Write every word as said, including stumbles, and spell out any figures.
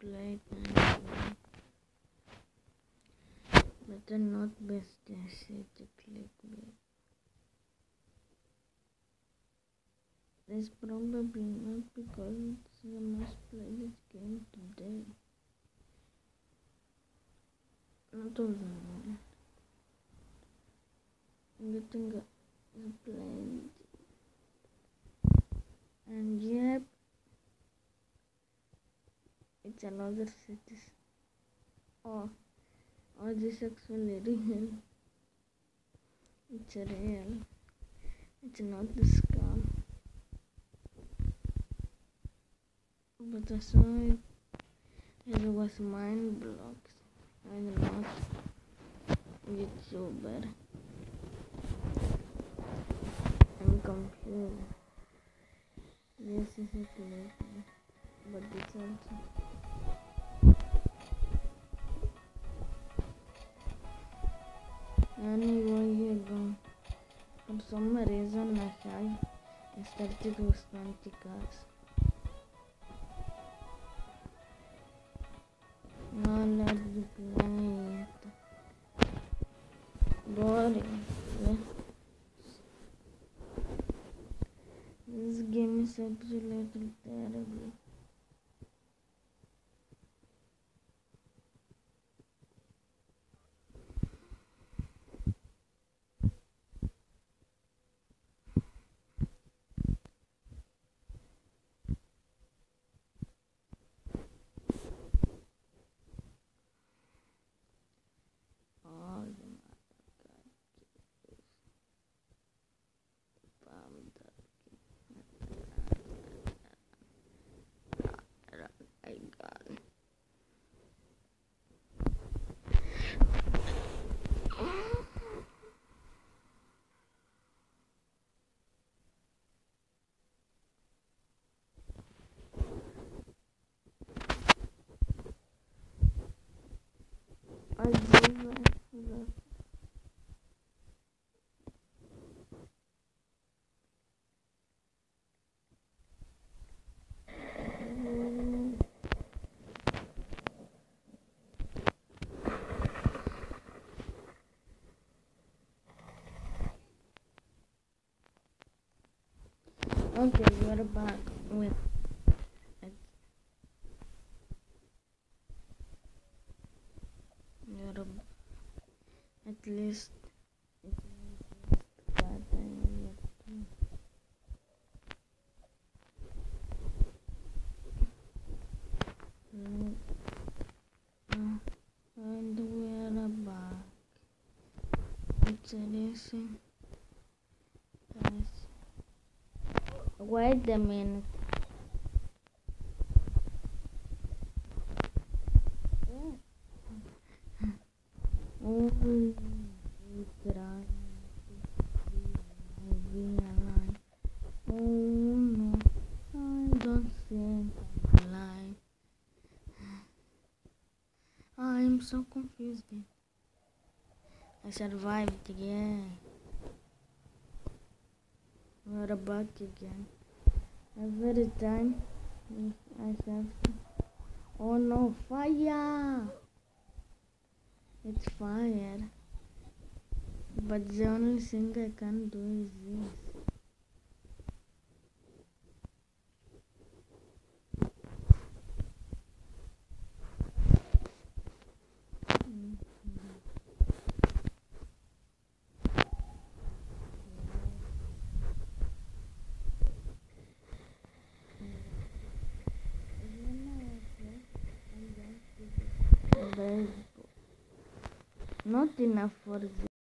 play it and better not best essay to clickbait. This probably not because it's the most played game today. Not all the one. Getting the played. And yep, it's another city. Oh, oh, this actually real. It's real. It's not the scam. But I saw it. It was mind blocks. I'm not YouTuber. I'm confused. This is a clip, but it's also anyway. Here go. For some reason, I have I started with twenty cars. Now let's play it. Boring. This game is absolutely terrible. All the I got I give it okay, we're back with it. You're at least it is that I need to. Mm, uh, and we're back. It's racing. Yes. Wait a minute. Oh, trying to be alive. Oh no, I don't think I'm alive. I'm so confused. I survived, yeah. We're back again. Every time I have to. Oh no, fire! It's fire. But the only thing I can do is this. Not enough for this.